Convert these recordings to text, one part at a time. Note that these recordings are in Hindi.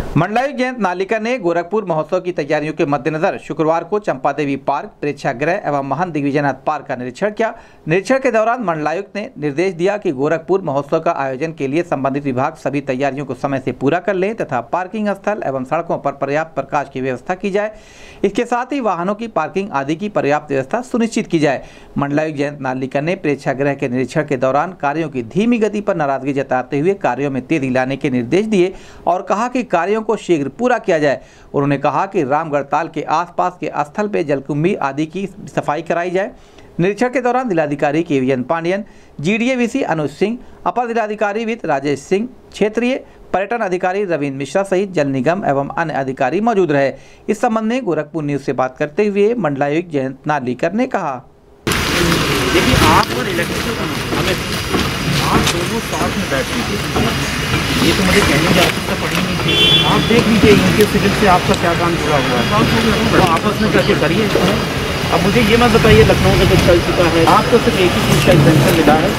मंडलायुक्त जयंत नार्लिकर ने गोरखपुर महोत्सव की तैयारियों के मद्देनजर शुक्रवार को चंपा देवी पार्क, प्रेक्षागृह एवं महान दिग्विजयनाथ पार्क का निरीक्षण किया। निरीक्षण के दौरान मंडलायुक्त ने निर्देश दिया कि गोरखपुर महोत्सव का आयोजन के लिए संबंधित विभाग सभी तैयारियों को समय से पूरा कर लें तथा पार्किंग स्थल एवं सड़कों पर पर्याप्त प्रकाश की व्यवस्था की जाए। इसके साथ ही वाहनों की पार्किंग आदि की पर्याप्त व्यवस्था सुनिश्चित की जाए। मंडलायुक्त जयंत नार्लिकर ने प्रेक्षागृह के निरीक्षण के दौरान कार्यों की धीमी गति पर नाराजगी जताते हुए कार्यों में तेजी लाने के निर्देश दिए और कहा कि कार्यों को शीघ्र पूरा किया जाए। उन्होंने कहा कि रामगढ़ ताल के आसपास के स्थल पे जलकुंभी आदि की सफाई कराई जाए। निरीक्षण के दौरान जिलाधिकारी केवीएन पांडियन, जीडीए अनुज सिंह, अपर जिलाधिकारी वित्त राजेश सिंह, क्षेत्रीय पर्यटन अधिकारी रविंद्र मिश्रा सहित जल निगम एवं अन्य अधिकारी मौजूद रहे। इस संबंध में गोरखपुर न्यूज से बात करते हुए मंडलायुक्त जयंत नार्लिकर ने कहा, देखिए आप और इलेक्ट्रिसिटी आप दोनों साथ में बैठ लीजिए। ये तो मुझे कहने की आवश्यकता पड़ी नहीं थी। आप देख लीजिए इनके सिविल से आपका क्या काम जुड़ा हुआ है, तो आपस में करके करिए। अब मुझे ये मत बताइए लखनऊ में कुछ चल चुका है, आपको सिर्फ एक ही चीज़ का एग्जेंशन मिला है,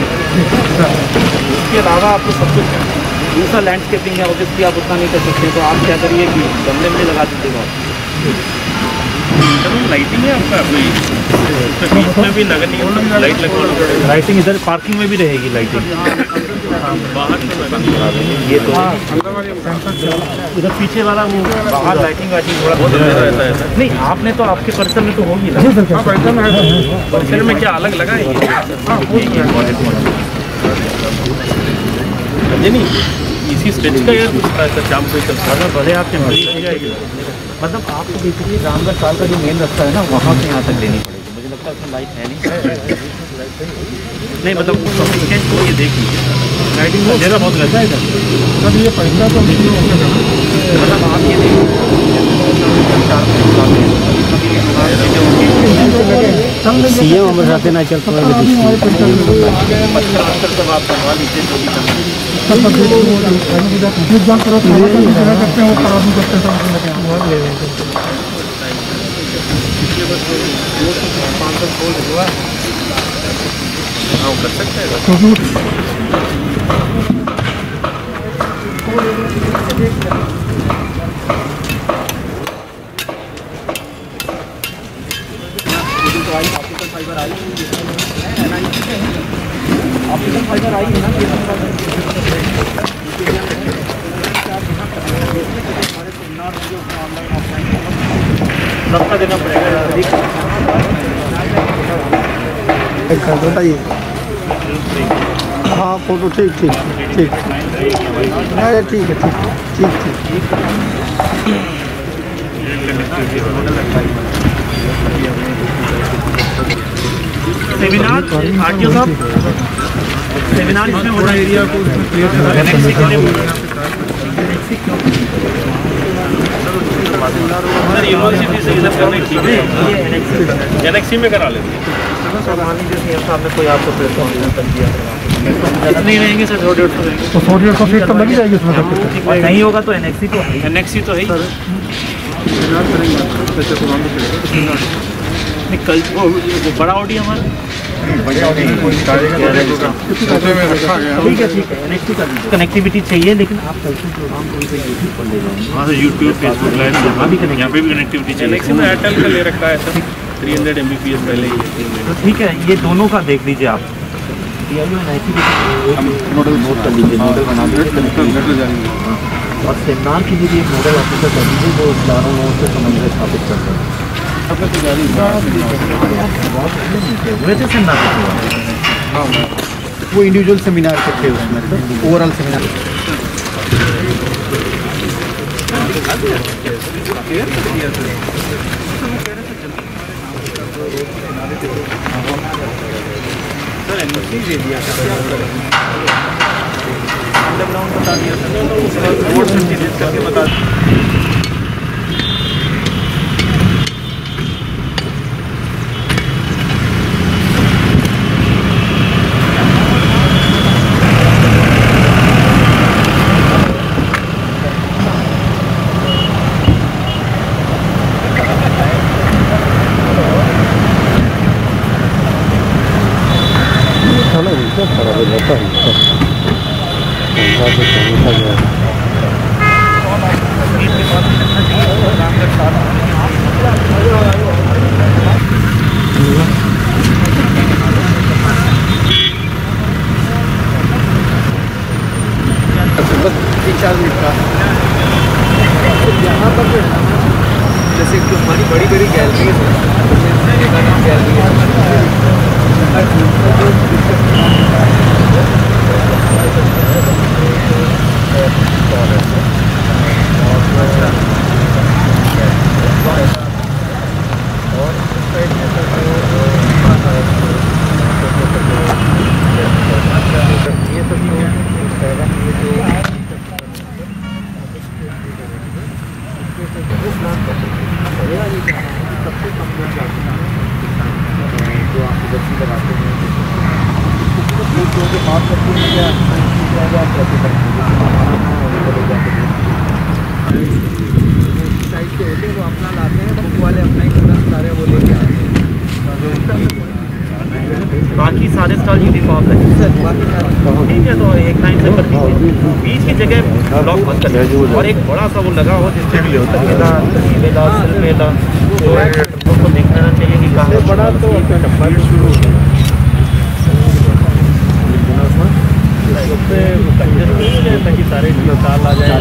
उसके अलावा आपको सब कुछ दूसरा लैंडस्केपिंग है ऑब्वियसली आप उतना नहीं कर सकते। तो आप क्या करिए कि गमले में लगा दीजिएगा। लाइटिंग है आपका बीच में भी नगर निगम लाइट लगवाना पड़ेगा। लाइटिंग इधर पार्किंग में भी रहेगी लाइटिंग। बाहर ये तो इधर पीछे वाला वो बाहर लाइटिंग वाइटिंग थोड़ा बहुत रहता है। नहीं आपने तो आपके परिसर में तो होगी ना। परिसर में क्या अलग लगा है ये नहीं इसी स्टेज का यार कुछ शाम को अगर भले आप मतलब आपको बेसिकली रामगढ़ ताल का जो मेन रास्ता है ना वहाँ से यहाँ तक लेनी पड़ेगी। मुझे लगता है उसमें लाइट है नहीं मतलब सफिशिएंट को ये देख लीजिए। लाइटिंग जगह बहुत रहता है इधर। तब ये पैसा तो मतलब आप ये सीएम अमर जाते ना चल सब आप बनवा लीजिए। कर सकते हैं ऑप्टिकल फाइबर आई है ना सबका देना पड़ेगा। बताइए। हाँ फोटो ठीक ठीक ठीक अरे ठीक है ठीक ठीक ठीक। सेमिनार आरटीओ साहब सेमिनार इसमें हो रहा है एरिया को यूनिवर्सिटी से इधर करने ठीक है एनेक्सी में करा लेते हैं। सामने कोई आपको इतने रहेंगे सर 100-150 तो 100-150 फीट तो लगी जाएगी उसमें सब और नहीं होगा तो एनेक्सी तो है कल वो बड़ा ऑडी हमारा ठीक है कनेक्टिविटी चाहिए लेकिन आप कल से प्रोग्राम हाँ सर यूट्यूब फेसबुक लाइव यहाँ पे भी कनेक्टिविटी चाहिए। एनेक्सी में एयरटेल का ले रखा है सर 300 Mbps पहले ही। तो ठीक है ये दोनों का देख लीजिए आप नोडल नोट कर लीजिए नोडल बना और सेमिनार के लिए एक नोडल ऑफिसर कर दीजिए जो चारों नोड से समन्वय स्थापित कर रहे हैं। वो इंडिविजुअल सेमिनार के थे उसमें सर ओवरऑल सेमिनार बता दिया सर बता खराब हो जाता है। 4 मिनट का। यहाँ पर जैसे कि हमारी बड़ी बड़ी गैलरी है, गैलरी बाकी सारे स्टॉल यूनिफॉर्म है ठीक है। तो एक टाइम से कर दीजिए, बीच की जगह ब्लॉक बंद कर दीजिए और एक बड़ा सा वो लगा हो जिससे तो देखना चाहिए कि कहाँ बड़ा तो शुरू ताकि सारे साल आ जाए।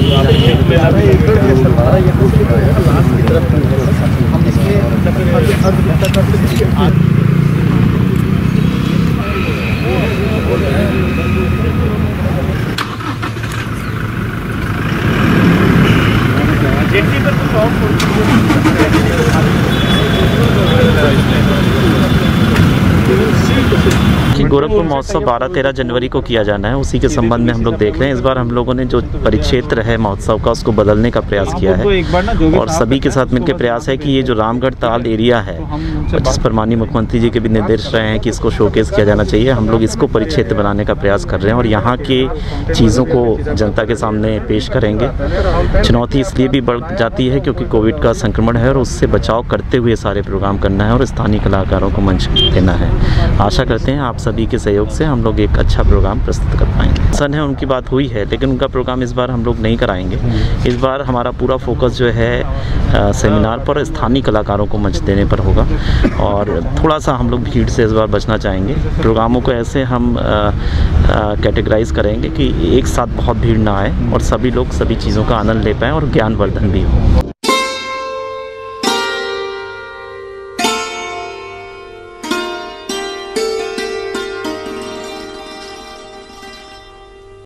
कि गोरखपुर महोत्सव 12-13 जनवरी को किया जाना है, उसी के संबंध में हम लोग देख रहे हैं। इस बार हम लोगों ने जो परिक्षेत्र है महोत्सव का उसको बदलने का प्रयास किया है और सभी के साथ मिलकर प्रयास है कि ये जो रामगढ़ ताल एरिया है, जिस पर माननीय मुख्यमंत्री जी के भी निर्देश रहे हैं कि इसको शोकेस किया जाना चाहिए, हम लोग इसको परिक्षेत्र बनाने का प्रयास कर रहे हैं और यहाँ की चीज़ों को जनता के सामने पेश करेंगे। चुनौती इसलिए भी बढ़ जाती है क्योंकि कोविड का संक्रमण है और उससे बचाव करते हुए सारे प्रोग्राम करना है और स्थानीय कलाकारों को मंच देना है। आशा करते हैं आप सभी के सहयोग से हम लोग एक अच्छा प्रोग्राम प्रस्तुत कर पाएंगे। सन है उनकी बात हुई है, लेकिन उनका प्रोग्राम इस बार हम लोग नहीं कराएंगे। इस बार हमारा पूरा फोकस जो है सेमिनार पर स्थानीय कलाकारों को मंच देने पर होगा और थोड़ा सा हम लोग भीड़ से इस बार बचना चाहेंगे। प्रोग्रामों को ऐसे हम कैटेगराइज करेंगे कि एक साथ बहुत भीड़ ना आए और सभी लोग सभी चीज़ों का आनंद ले पाएँ और ज्ञानवर्धन भी हो।